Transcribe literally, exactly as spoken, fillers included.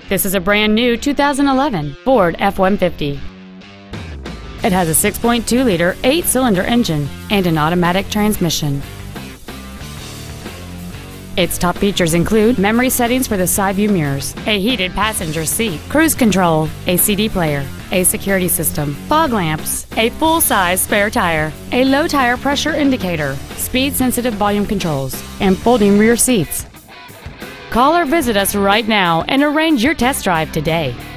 This is a brand new two thousand eleven Ford F one fifty. It has a six point two liter eight-cylinder engine and an automatic transmission. Its top features include memory settings for the side view mirrors, a heated passenger seat, cruise control, a C D player, a security system, fog lamps, a full-size spare tire, a low tire pressure indicator, speed-sensitive volume controls, and folding rear seats. Call or visit us right now and arrange your test drive today.